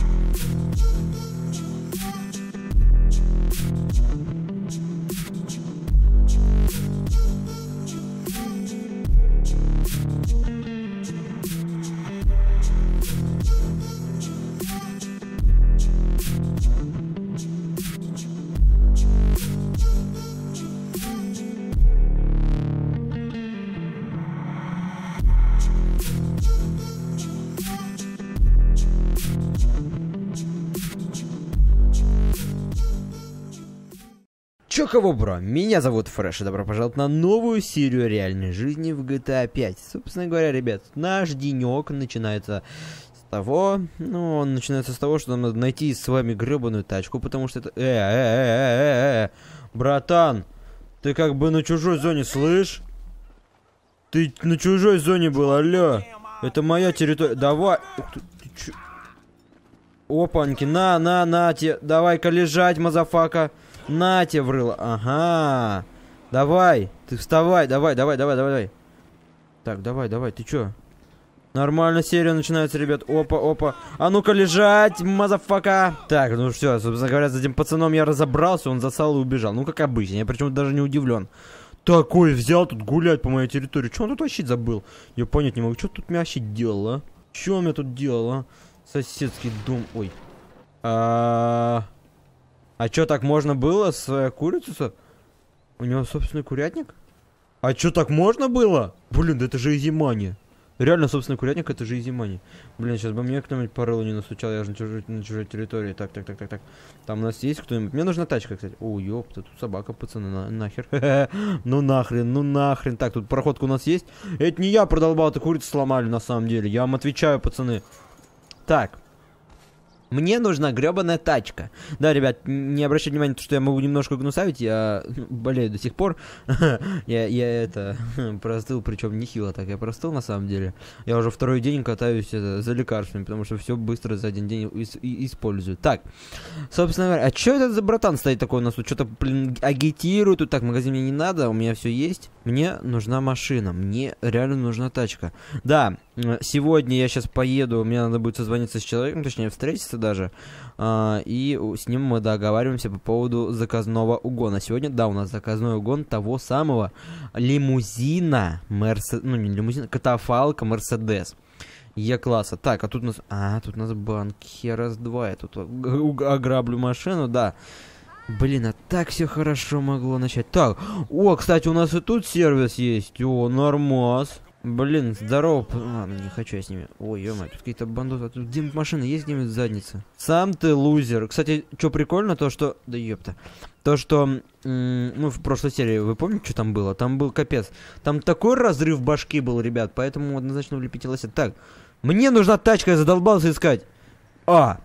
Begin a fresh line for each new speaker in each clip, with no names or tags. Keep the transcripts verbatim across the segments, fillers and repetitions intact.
Чё кого, бро? Меня зовут Фреш, и добро пожаловать на новую серию реальной жизни в джи ти эй пять. Собственно говоря, ребят, наш денек начинается с того, ну, он начинается с того, что нам надо найти с вами гребаную тачку, потому что это... Э, э, э, э, э, братан, ты как бы на чужой зоне, слышь? Ты на чужой зоне был, алло. Это моя территория, давай... Ты, ты чё? Опаньки, на, на, на, те, давай-ка лежать, мазафака. На тебе врыло. Ага. Давай. Ты вставай. Давай, давай, давай, давай, давай. Так, давай, давай. Ты чё? Нормально серия начинается, ребят. Опа, опа. А ну-ка лежать, мазафака. Так, ну все, собственно говоря, с этим пацаном я разобрался. Он засал и убежал. Ну, как обычно. Я причем даже не удивлен. Такой взял тут гулять по моей территории. Че он тут вообще забыл? Я понять не могу. Что тут меня вообще делал, а? Че он меня тут делал, а? Соседский дом. Ой. А... А чё, так можно было с э, курицей? У него собственный курятник? А чё, так можно было? Блин, да это же изимани. Реально, собственный курятник, это же изимани. Блин, сейчас бы мне кто-нибудь по рылу не настучал, я же на чужой, на чужой территории. Так, так, так, так, так. Там у нас есть кто-нибудь? Мне нужна тачка, кстати. О, ёпта, тут собака, пацаны, на, нахер. Ну нахрен, ну нахрен. Так, тут проходка у нас есть. Это не я продолбал, это курицу сломали на самом деле. Я вам отвечаю, пацаны. Так. Мне нужна гребаная тачка. Да, ребят, не обращайте внимания, что я могу немножко гнусавить. Я болею до сих пор. я, я это простыл, причем нехило так. Я простыл на самом деле. Я уже второй день катаюсь это, за лекарствами, потому что все быстро за один день ис использую. Так, собственно говоря, а что это за братан стоит такой у нас тут? Что-то, блин, агитирует. Тут так, магазин мне не надо, у меня все есть. Мне нужна машина, мне реально нужна тачка. Да, сегодня я сейчас поеду, мне надо будет созвониться с человеком, точнее встретиться даже, а, и с ним мы договариваемся по поводу заказного угона. Сегодня, да, у нас заказной угон того самого лимузина, Мерсе... ну не лимузина, катафалка Мерседес Е-класса. Так, а тут у нас, а, тут у нас банкирас два, я тут ограблю машину, да. Блин, а так все хорошо могло начать. Так, о, кстати, у нас и тут сервис есть. О, нормас. Блин, здорово. Ладно, не хочу я с ними. Ой, ё-моё, тут какие-то бандоты. А тут где машина есть где-нибудь задница? Сам ты лузер. Кстати, что прикольно, то что... Да ёпта. То, что... Ну, в прошлой серии, вы помните, что там было? Там был капец. Там такой разрыв башки был, ребят. Поэтому однозначно влепите лося. Так, мне нужна тачка, я задолбался искать. А!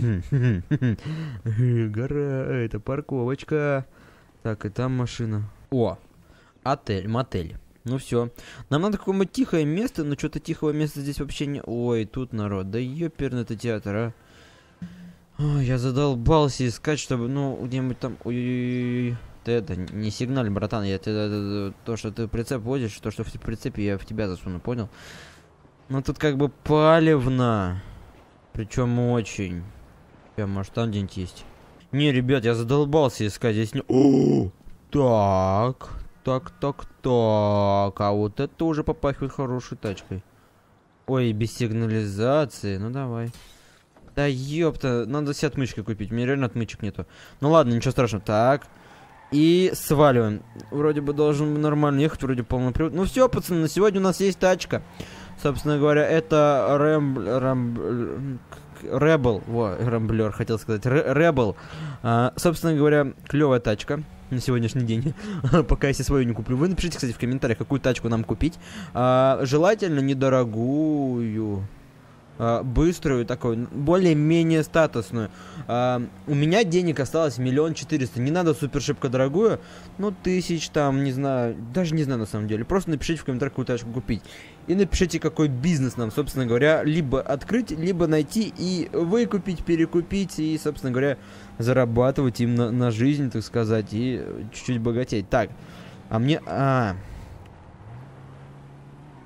Гора, это парковочка. Так, и там машина. О, отель, мотель. Ну все. Нам надо какое-нибудь тихое место, но что-то тихого места здесь вообще не... Ой, тут народ. Да ёперный это театр, а. Ой, я задолбался искать, чтобы, ну, где-нибудь там... Ой-ой-ой. Ты это, не сигналь, братан. Я ты, это, то, что ты прицеп водишь, то, что в прицепе, я в тебя засуну, понял? Ну тут как бы палевно. Причем очень. Я, может, там где-нибудь есть. Не, ребят, я задолбался искать здесь не... О, так, так, так, так. А вот это уже попахивает хорошей тачкой. Ой, без сигнализации. Ну давай. Да ёпта, надо себе отмычки купить. Мне реально отмычек нету. Ну ладно, ничего страшного. Так. И сваливаем. Вроде бы должен нормально ехать, вроде полный привод. Ну все, пацаны, на сегодня у нас есть тачка. Собственно говоря, это Рэм... Рэм... Rebel, во, Рамблер, хотел сказать, Rebel. А, собственно говоря, клевая тачка на сегодняшний день. Пока я себе свою не куплю. Вы напишите, кстати, в комментариях, какую тачку нам купить. А, желательно недорогую, а, быструю, такую, более-менее статусную. А, у меня денег осталось миллион четыреста. Не надо супер шибко дорогую. Ну, тысяч там, не знаю, даже не знаю на самом деле. Просто напишите в комментариях, какую тачку купить. И напишите, какой бизнес нам, собственно говоря, либо открыть, либо найти и выкупить, перекупить, и, собственно говоря, зарабатывать им на, на жизнь, так сказать, и чуть-чуть богатеть. Так, а мне... А,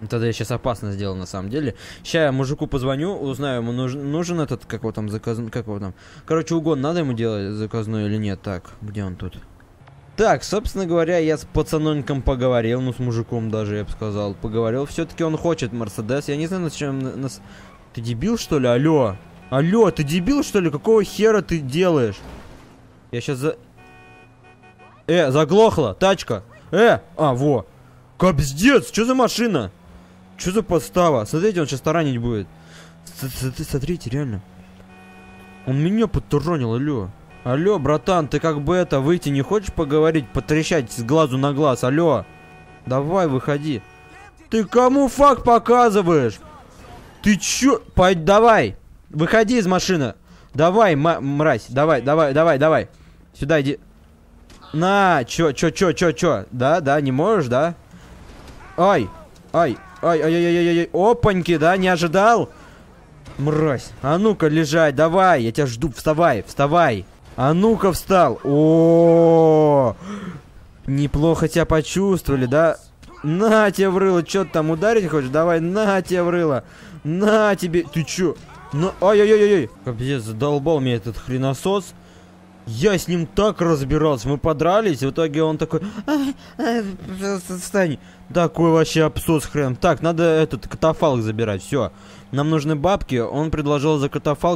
Тогда я сейчас опасно сделал, на самом деле. Сейчас я мужику позвоню, узнаю, ему нужен, нужен этот, как его там, заказ... как его там. Короче, угон надо ему делать заказной или нет? Так, где он тут? Так, собственно говоря, я с пацаноньком поговорил, ну, с мужиком даже, я бы сказал, поговорил. Все-таки он хочет Мерседес. Я не знаю, на чем... На... Ты дебил, что ли? Алло. Алло, ты дебил, что ли? Какого хера ты делаешь? Я сейчас за... Э, заглохла, тачка. Э, а, во. Кобздец, что за машина? Что за подстава? Смотрите, он сейчас таранить будет. Смотрите, реально. Он меня подтуронил, алло. Алло, братан, ты как бы это, выйти не хочешь поговорить, потрещать с глазу на глаз, алло. Давай, выходи. Ты кому факт показываешь? Ты чё? Пойдь, давай. Выходи из машины. Давай, мразь, давай, давай, давай, давай. Сюда иди. На, чё, чё, чё, чё, чё? Да, да, не можешь, да? Ай, ай. Ай, ай, ай, ай, ай, опаньки, да, не ожидал? Мразь, а ну-ка лежать, давай, я тебя жду, вставай, вставай. А ну-ка встал. О, неплохо тебя почувствовали, да? На тебе в рыло, что ты там ударить хочешь? Давай, на тебе в рыло. На тебе, ты чё? Ну, ай-яй-яй-яй. Капец, задолбал меня этот хреносос. Я с ним так разбирался, мы подрались, в итоге он такой, встань, такой вообще абсос хрен. Так, надо этот катафалк забирать, все. Нам нужны бабки, он предложил за катафалк.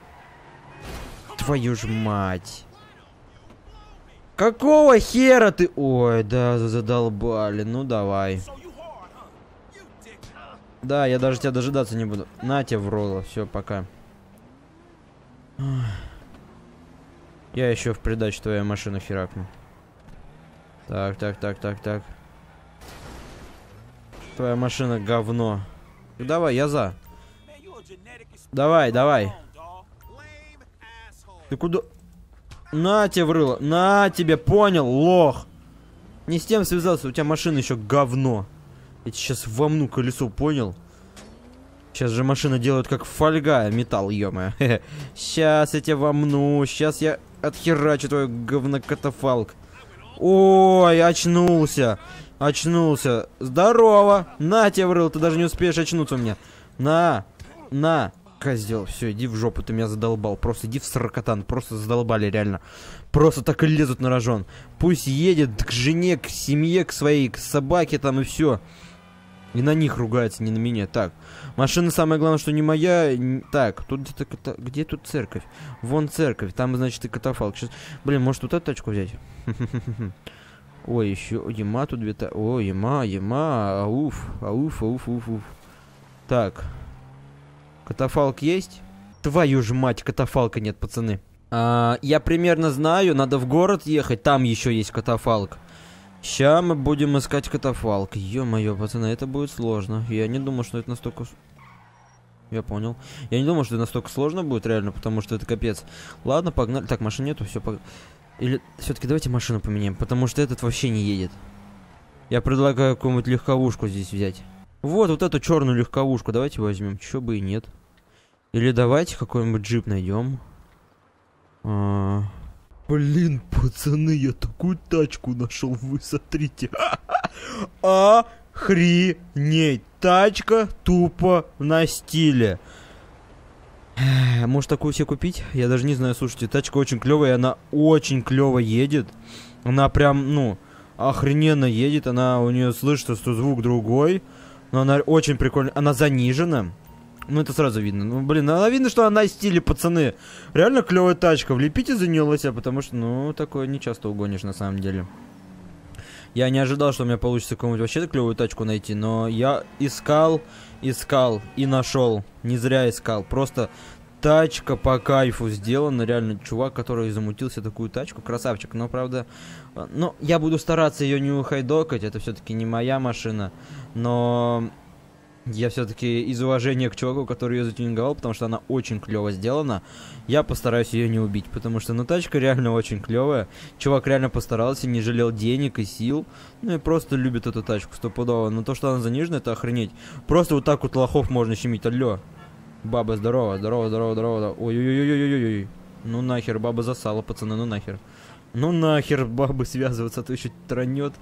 Твою ж мать. Какого хера ты? Ой, да, задолбали, ну давай. Да, я даже тебя дожидаться не буду. На тебе в ролло, все, пока. Я еще в придачу твою машину херакну. Так, так, так, так, так. Твоя машина говно. Давай, я за. Давай, давай. Ты куда? На тебе врыло. На тебе, понял, лох. Не с тем связался, у тебя машина еще говно. Я тебе сейчас вомну колесо, понял? Сейчас же машина делают как фольга, металл, ё-моё. Сейчас я тебя вомну, сейчас я отхерачу твой говнокатафалк. Ой, очнулся. Очнулся. Здорово. На тебе врыл, ты даже не успеешь очнуться у меня. На, на. Козел, все, иди в жопу, ты меня задолбал. Просто иди в сорокотан, просто задолбали, реально. Просто так и лезут на рожон. Пусть едет к жене, к семье, к своей, к собаке там и все. И на них ругается, не на меня. Так, машина, самое главное, что не моя. Так, тут где-то... Ката... Где тут церковь? Вон церковь, там, значит, и катафалк. Сейчас... Блин, может, вот эту тачку взять? Ой, еще Яма тут две... О, Яма, Яма, ауф, ауф, ауф, ауф, ауф. Так. Катафалк есть? Твою ж мать, катафалка нет, пацаны. А, я примерно знаю, надо в город ехать, там еще есть катафалк. Ща мы будем искать катафалк. Ё-моё, пацаны, это будет сложно. Я не думал, что это настолько... Я понял. Я не думал, что это настолько сложно будет, реально, потому что это капец. Ладно, погнали. Так, машин нету, все, пог... Или все-таки давайте машину поменяем, потому что этот вообще не едет. Я предлагаю какую-нибудь легковушку здесь взять. Вот, вот эту черную легковушку давайте возьмем. Чё бы и нет. Или давайте какой-нибудь джип найдем. А... Блин, пацаны, я такую тачку нашел, вы смотрите. Охренеть. Тачка тупо на стиле. Может такую себе купить? Я даже не знаю, слушайте, тачка очень клевая, она очень клево едет. Она прям, ну, охрененно едет. Она, у нее слышится, что звук другой. Но она очень прикольная. Она занижена. Ну, это сразу видно. Ну, блин, она видно, что она из стиля, пацаны. Реально клевая тачка. Влепите за нее лося, потому что, ну, такое не часто угонишь, на самом деле. Я не ожидал, что у меня получится какую-нибудь вообще клевую тачку найти. Но я искал, искал и нашел. Не зря искал. Просто тачка по кайфу сделана. Реально, чувак, который замутился такую тачку. Красавчик. Но, правда, ну, я буду стараться ее не ухайдокать. Это все-таки не моя машина. Но... Я все-таки из уважения к чуваку, который ее затюнинговал, потому что она очень клево сделана, я постараюсь ее не убить, потому что, ну, тачка реально очень клевая. Чувак реально постарался, не жалел денег и сил, ну и просто любит эту тачку стопудово. Но то, что она занижена, это охренеть. Просто вот так вот лохов можно щемить. Алло. Баба, здорово, здорово, здорово, здорово. Ой-ой-ой-ой-ой-ой. Ну нахер, баба засала, пацаны, ну нахер. Ну нахер, бабы связываться, а то еще тронет.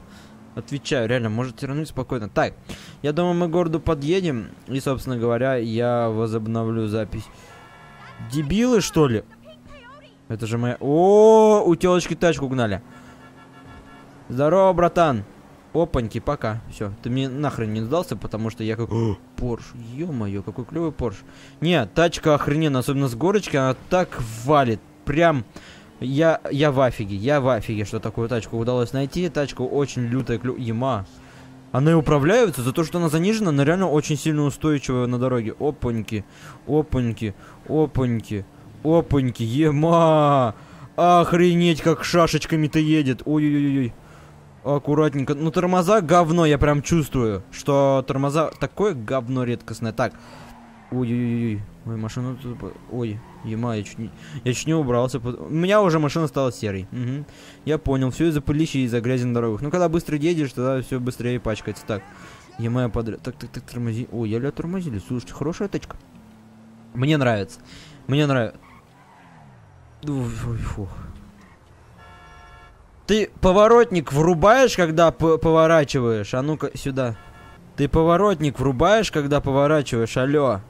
Отвечаю, реально, можете вернуть спокойно. Так, я думаю, мы к городу подъедем. И, собственно говоря, я возобновлю запись. Дебилы, что ли? Это же моя... О, у телочки тачку угнали. Здорово, братан. Опаньки, пока. Все, ты мне нахрен не сдался, потому что я как... Порш, ё-моё, какой клевый Порш. Не, тачка охрененная, особенно с горочки, она так валит. Прям... Я, я в афиге, я в афиге, что такую тачку удалось найти. Тачка очень лютая, клю... Ема. Она и управляется, за то, что она занижена, она реально очень сильно устойчивая на дороге. Опаньки, опаньки, опаньки, опаньки, ема. Охренеть, как шашечками-то едет. Ой-ой-ой. Аккуратненько. Ну, тормоза говно, я прям чувствую, что тормоза такое говно редкостное. Так. Ой-ой-ой. Ой, машина тут... Ой, ема, я чуть не... Я чуть не убрался. У меня уже машина стала серой. Угу. Я понял. Все из-за пылища и из-за грязи на дорогах. Ну, когда быстро едешь, тогда все быстрее пачкается. Так. Ема, я подряд. Так, так, так, тормози. Ой, еле тормозили. Слушайте, хорошая тачка. Мне нравится. Мне нравится. Ой, фух. Ты поворотник врубаешь, когда поворачиваешь? А ну-ка, сюда. Ты поворотник врубаешь, когда поворачиваешь? Алло.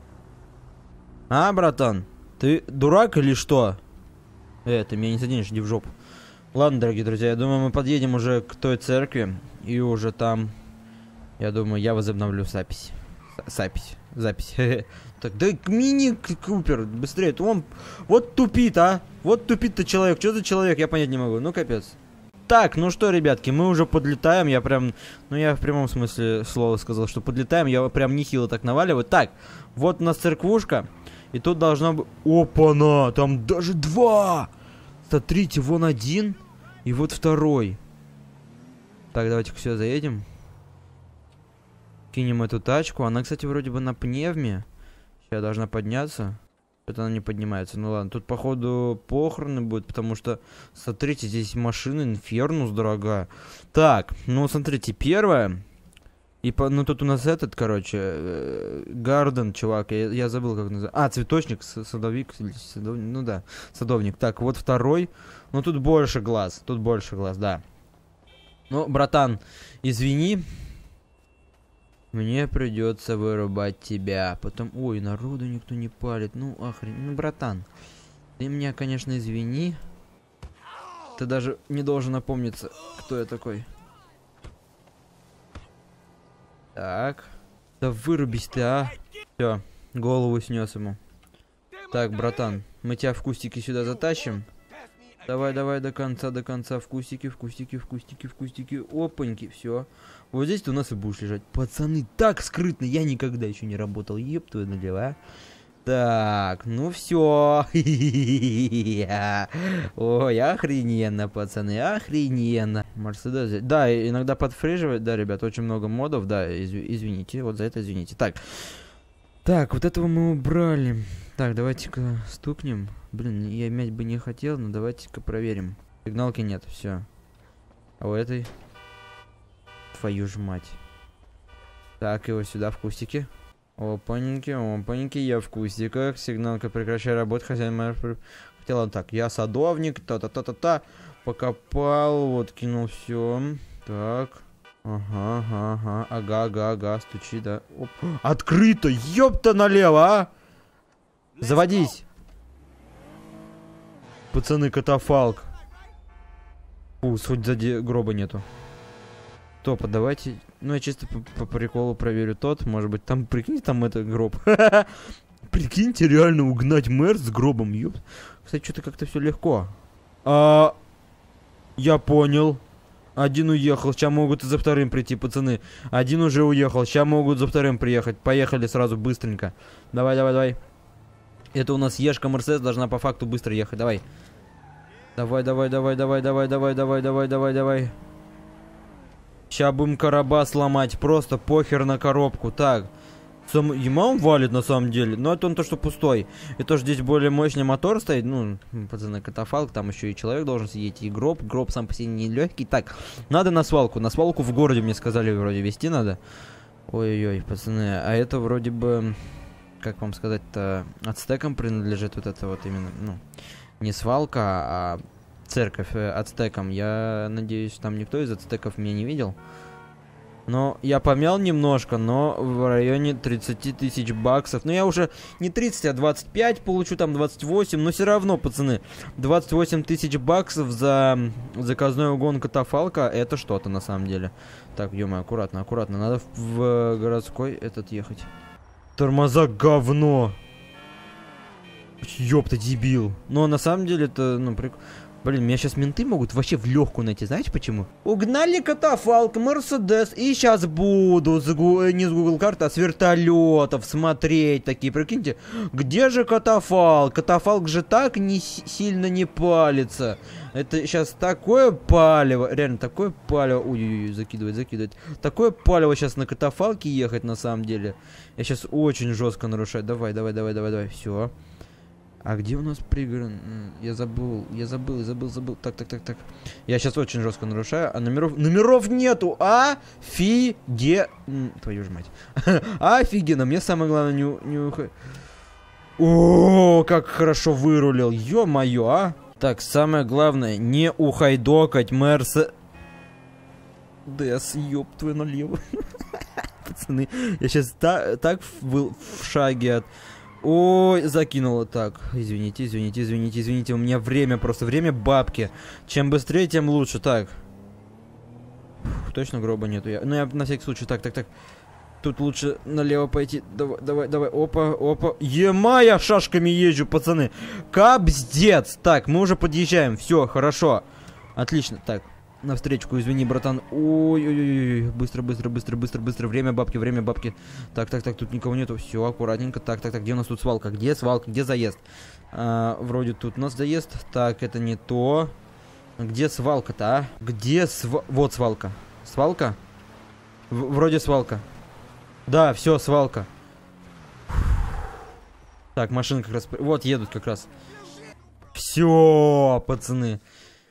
А, братан? Ты дурак или что? Э, ты меня не заденешь, иди в жопу. Ладно, дорогие друзья, я думаю, мы подъедем уже к той церкви. И уже там, я думаю, я возобновлю запись. Запись. Запись. Так, да мини-купер, быстрее. Он вот тупит, а. Вот тупит-то человек. Что за человек, я понять не могу. Ну, капец. Так, ну что, ребятки, мы уже подлетаем. Я прям, ну я в прямом смысле слова сказал, что подлетаем. Я прям нехило так наваливаю. Так, вот у нас церквушка. И тут должно быть... Опа-на! Там даже два! Смотрите, вон один. И вот второй. Так, давайте-ка сюда заедем. Кинем эту тачку. Она, кстати, вроде бы на пневме. Сейчас должна подняться. Это она не поднимается. Ну ладно, тут, походу, похороны будет, потому что, смотрите, здесь машина Инфернус дорогая. Так, ну, смотрите, первая. И, по, ну, тут у нас этот, короче, Гарден, чувак, я, я забыл, как называется. А, цветочник, садовик, садовник, ну да, садовник. Так, вот второй. Ну, тут больше глаз, тут больше глаз, да. Ну, братан, извини. Мне придется вырубать тебя. Потом... Ой, народу никто не палит. Ну, охрен... Ну, братан. Ты меня, конечно, извини. Ты даже не должен напомниться, кто я такой. Так. Да вырубись ты, а. Все, голову снес ему. Так, братан, мы тебя в кустики сюда затащим. Давай, давай, до конца, до конца. В кустики, в кустики, в кустики, в кустики. Опаньки, все. Вот здесь ты у нас и будешь лежать. Пацаны, так скрытно. Я никогда еще не работал. Еп, твою налево. Так, ну все. Ой, охрененно, пацаны, охрененно. Мерседес. Да, иногда подфриживает. Да, ребят, очень много модов. Да, изв извините, вот за это извините. Так. Так, вот этого мы убрали. Так, давайте-ка стукнем. Блин, я мять бы не хотел, но давайте-ка проверим. Сигналки нет, все. А у этой... Твою ж мать. Так, его сюда в кустике. Опаньки, опаньки, я в кустиках. Сигналка, прекращай работать, хозяин моя... Хотел он так, я садовник, та-та-та-та-та. Покопал, вот, кинул все. Так. Ага, ага, ага, ага, ага, ага, стучи, да. Оп. Открыто, ёпта налево, а! Заводись. Пацаны, катафалк. Фу, хоть сзади гроба нету. Топ, давайте. Ну, я чисто по, по приколу проверю тот. Может быть, там, прикиньте, там это гроб. Прикиньте, реально угнать мэр с гробом, ёп. Кстати, что-то как-то все легко. А, я понял. Один уехал, сейчас могут и за вторым прийти, пацаны. Один уже уехал, сейчас могут за вторым приехать. Поехали сразу быстренько. Давай, давай, давай. Это у нас Ешка Мерседес должна по факту быстро ехать. Давай. Давай, давай, давай, давай, давай, давай, давай, давай, давай, давай. Сейчас будем карабас ломать. Просто похер на коробку. Так. Сам... Ема он валит на самом деле. Но это он то, что пустой. И тоже здесь более мощный мотор стоит. Ну, пацаны, катафалк. Там еще и человек должен сидеть. И гроб. Гроб сам по себе не легкий. Так. Надо на свалку. На свалку в городе, мне сказали, вроде везти надо. Ой-ой-ой, пацаны. А это вроде бы... Как вам сказать-то, ацтекам принадлежит вот это вот именно, ну, не свалка, а церковь э, ацтекам. Я надеюсь, там никто из ацтеков меня не видел. Но я помял немножко, но в районе тридцати тысяч баксов. Ну, я уже не тридцать, а двадцать пять получу, там двадцать восемь. Но все равно, пацаны, двадцать восемь тысяч баксов за заказной угон катафалка, это что-то на самом деле. Так, ё-моё, аккуратно, аккуратно. Надо в, в городской этот ехать. Тормоза говно. Ёпта, дебил. Но на самом деле это, ну, прикольно. Блин, меня сейчас менты могут вообще в легкую найти. Знаете почему? Угнали катафалк, Мерседес, и сейчас буду с гу... не с Google карты, а с вертолетов смотреть такие. Прикиньте, где же катафалк? Катафалк же так не сильно не палится. Это сейчас такое палево, реально такое палево. Ой-ой-ой, закидывает, закидывает. Такое палево сейчас на катафалке ехать на самом деле. Я сейчас очень жестко нарушаю. Давай, давай, давай, давай, давай, все. А где у нас пригород? Я забыл, я забыл, забыл, забыл. Так, так, так, так. Я сейчас очень жестко нарушаю, а номеров... Номеров нету! Офиге... Твою ж мать. Офигенно, мне самое главное не... не... О, как хорошо вырулил. Ё-моё, а! Так, самое главное, не ухайдокать Мерсе... Дес, ёб твою налево. Пацаны, я сейчас та так был в шаге от... Ой, закинуло. Так, извините, извините, извините, извините. У меня время, просто время бабки. Чем быстрее, тем лучше. Так. Фух, точно гроба нету. Я... Ну, я на всякий случай. Так, так, так. Тут лучше налево пойти. Давай, давай, давай. Опа, опа. Ема, я шашками езжу, пацаны. Капздец. Так, мы уже подъезжаем. Все, хорошо. Отлично. Так. На встречку, извини, братан. Ой-ой-ой, быстро, быстро, быстро, быстро, быстро. Время бабки, время бабки. Так, так, так, тут никого нету. Все, аккуратненько. Так, так, так, где у нас тут свалка? Где свалка? Где заезд? А, вроде тут у нас заезд. Так, это не то. Где свалка-то, а? Где сва... Вот свалка. Свалка? В вроде свалка. Да, все, свалка. Так, машина как раз... Вот, едут как раз. Все, пацаны.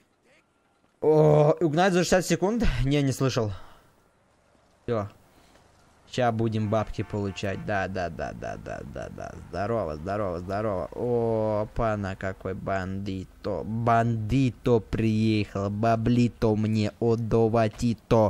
О, угнать за шестьдесят секунд? Не, не слышал. Все. Сейчас будем бабки получать. Да, да, да, да, да, да, да. Здорово, здорово, здорово. О, пана, какой бандито. Бандито приехал. Баблито мне отдаватито.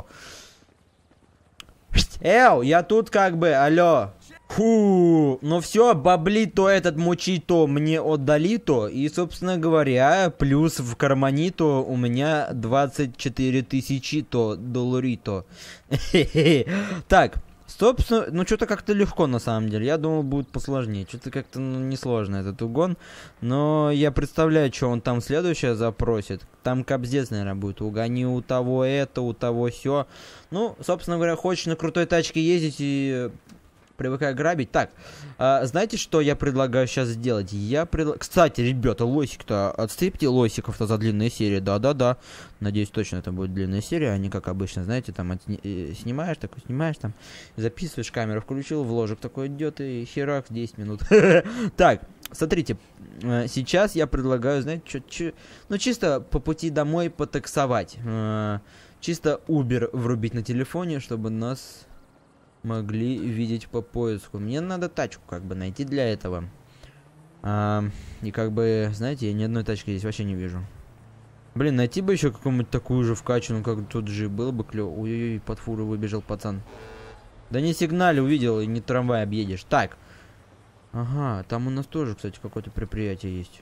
Эу, я тут как бы, алло. Фу, ну все, баблито этот мучито мне отдали-то. И, собственно говоря, плюс в карманито у меня двадцать четыре тысячи-то долларито. Так, собственно, ну что-то как-то легко на самом деле. Я думал, будет посложнее. Что-то как-то ну, несложно этот угон. Но я представляю, что он там следующее запросит. Там капздец, наверное, будет. Угони у того это, у того все. Ну, собственно говоря, хочешь на крутой тачке ездить и... Привыкаю грабить. Так, а, знаете, что я предлагаю сейчас сделать? Я предлагаю... Кстати, ребята, лосик-то, отсыпьте лосиков-то за длинные серии. Да-да-да. Надеюсь, точно это будет длинная серия, а не как обычно, знаете, там отсни... снимаешь, такой снимаешь, там, записываешь, камеру включил, вложек такой идет, и херак, десять минут. Так, смотрите, сейчас я предлагаю, знаете, что... Ну, чисто по пути домой потаксовать. Чисто Uber врубить на телефоне, чтобы нас... могли видеть по поиску. Мне надо тачку как бы найти для этого. А, и как бы, знаете, я ни одной тачки здесь вообще не вижу. Блин, найти бы еще какую-нибудь такую же вкачанную, как тут же было бы клево. Ой-ой-ой, под фуру выбежал пацан. Да не сигнали, увидел, и не трамвай объедешь. Так. Ага, там у нас тоже, кстати, какое-то предприятие есть.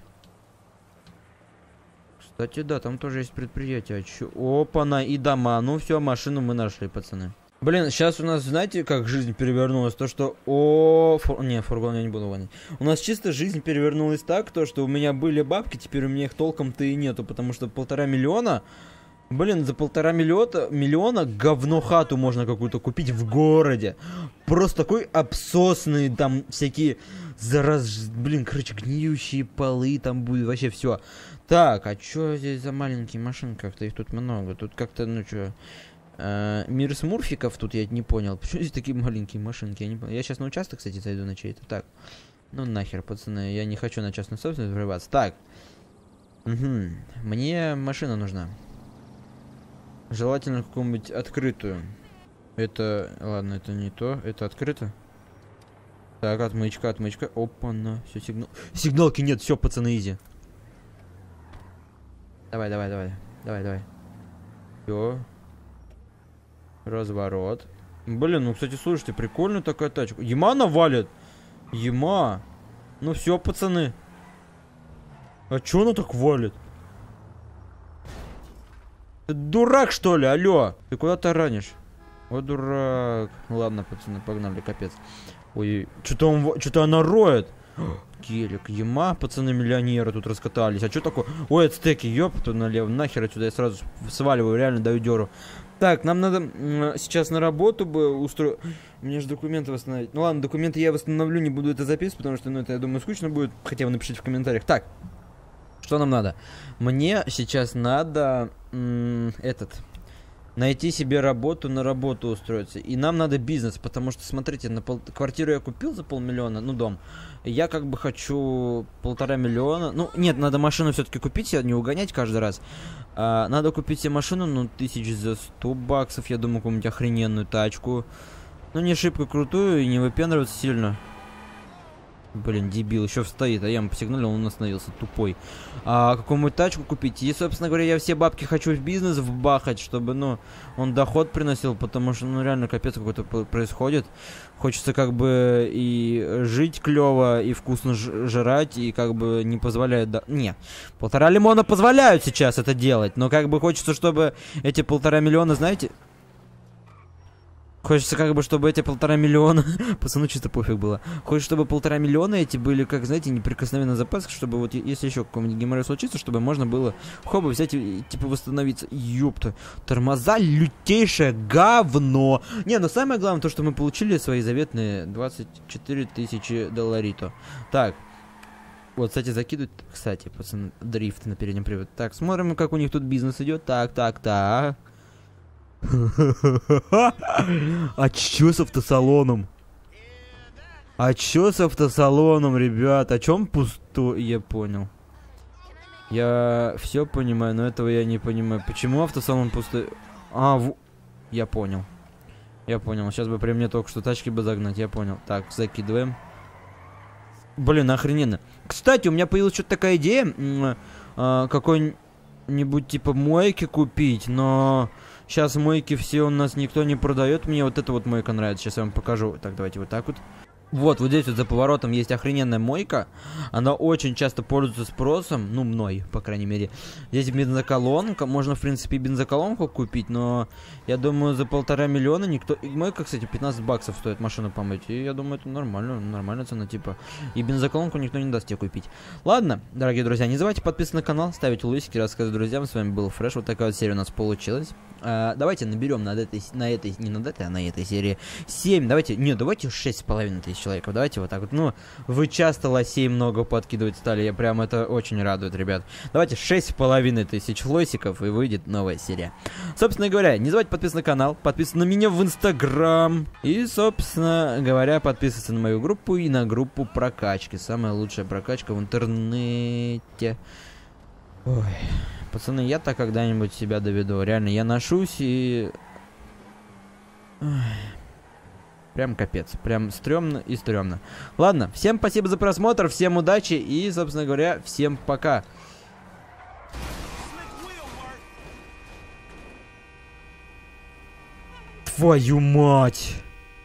Кстати, да, там тоже есть предприятие. Чё? Опа-на, и дома. Ну все, машину мы нашли, пацаны. Блин, сейчас у нас, знаете, как жизнь перевернулась? То, что... О, фур... Не, фургон я не буду гонять. У нас чисто жизнь перевернулась так, то, что у меня были бабки, теперь у меня их толком-то и нету, потому что полтора миллиона... Блин, за полтора миллиона, миллиона говно хату можно какую-то купить в городе. Просто такой обсосный, там всякие... Зараз... Блин, короче, гниющие полы, там будет вообще все. Так, а что здесь за маленькие машины? Как-то их тут много. Тут как-то, ну что... Uh, мир смурфиков тут я не понял. Почему здесь такие маленькие машинки? Я не понял. Я сейчас на участок, кстати, зайду на чей-то. Так. Ну нахер, пацаны. Я не хочу на частную собственность врываться. Так. Угу. Мне машина нужна. Желательно какую-нибудь открытую. Это... Ладно, это не то. Это открыто. Так, отмычка, отмычка. Опа-на. Все, сигнал. Сигналки нет. Все, пацаны, изи. Давай, давай, давай. Давай, давай. Все. Разворот. Блин, ну, кстати, слушайте, прикольная такая тачка. Ема навалит. Ема. Ну все, пацаны. А чё она так валит? Ты дурак, что ли? Алло. Ты куда таранишь? Вот дурак. Ладно, пацаны, погнали, капец. Ой, что-то он, что-то она роет. Гелик, ема, пацаны, миллионеры тут раскатались. А что такое? Ой, ацтеки, ёп, тут налево. Нахер отсюда, я сразу сваливаю, реально даю дёру. Так, нам надо сейчас на работу бы устроить. Мне же документы восстановить. Ну ладно, документы я восстановлю, не буду это записывать, потому что, ну, это, я думаю, скучно будет. Хотя вы напишите в комментариях. Так, что нам надо? Мне сейчас надо этот... найти себе работу, на работу устроиться. И нам надо бизнес, потому что, смотрите, на пол... квартиру я купил за полмиллиона, ну, дом. Я как бы хочу полтора миллиона. Ну, нет, надо машину все-таки купить, не угонять каждый раз. А, надо купить себе машину, ну, тысяч за сто баксов, я думаю, какую-нибудь охрененную тачку. Ну, не шибко крутую и не выпендриваться сильно. Блин, дебил, еще стоит, а я ему посигналил, он остановился, тупой. А какую-нибудь тачку купить? И, собственно говоря, я все бабки хочу в бизнес вбахать, чтобы, ну, он доход приносил, потому что, ну, реально, капец какой-то происходит. Хочется, как бы, и жить клево, и вкусно жрать, и, как бы, не позволяет... Да... Не, полтора лимона позволяют сейчас это делать, но, как бы, хочется, чтобы эти полтора миллиона, знаете... Хочется, как бы, чтобы эти полтора миллиона... Пацану чисто пофиг было. Хочется, чтобы полтора миллиона эти были, как, знаете, неприкосновенный запас, чтобы вот, если еще какой-нибудь геморрой случится, чтобы можно было хоба взять и, типа, восстановиться. Ёпта. Тормоза лютейшее говно. Не, но самое главное, то, что мы получили свои заветные двадцать четыре тысячи долларито. Так. Вот, кстати, закидывают... Кстати, пацаны, дрифт на переднем приводе. Так, смотрим, как у них тут бизнес идет. Так, так, так. А чё с автосалоном? А чё с автосалоном, ребят? О чем пустой? Я понял. Я все понимаю, но этого я не понимаю. Почему автосалон пустой? А, в... я понял. Я понял. Сейчас бы при мне только что тачки бы загнать. Я понял. Так, закидываем. Блин, охрененно. Кстати, у меня появилась что-то такая идея. А, какой-нибудь типа мойки купить, но... Сейчас мойки все у нас никто не продает. Мне вот эта вот мойка нравится. Сейчас я вам покажу. Так, давайте вот так вот. Вот, вот здесь вот за поворотом есть охрененная мойка. Она очень часто пользуется спросом. Ну, мной, по крайней мере. Здесь бензоколонка. Можно, в принципе, бензоколонку купить, но я думаю, за полтора миллиона никто... И мойка, кстати, пятнадцать баксов стоит машину помыть. И я думаю, это нормально, нормальная цена, типа. И бензоколонку никто не даст тебе купить. Ладно, дорогие друзья, не забывайте подписываться на канал, ставить лайки, рассказывать друзьям. С вами был Фреш. Вот такая вот серия у нас получилась. А, давайте наберем над этой, на этой, не над этой, а на этой серии семь. Давайте, не, давайте шесть с половиной тысяч человек. Давайте вот так вот. Ну, вы часто лосей много подкидывать стали. Я прям это очень радует, ребят. Давайте шесть с половиной тысяч лосиков, и выйдет новая серия. Собственно говоря, не забывайте подписываться на канал, подписываться на меня в Инстаграм. И, собственно говоря, подписываться на мою группу и на группу прокачки. Самая лучшая прокачка в интернете. Ой, пацаны, я так когда-нибудь себя доведу. Реально, я ношусь и... Ой. Прям капец. Прям стрёмно и стрёмно. Ладно, всем спасибо за просмотр, всем удачи и, собственно говоря, всем пока. Твою мать!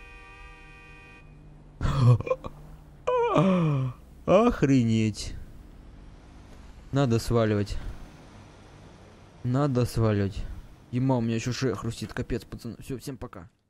Охренеть. Надо сваливать. Надо сваливать. Ема, у меня еще шея хрустит. Капец, пацаны. Все, всем пока.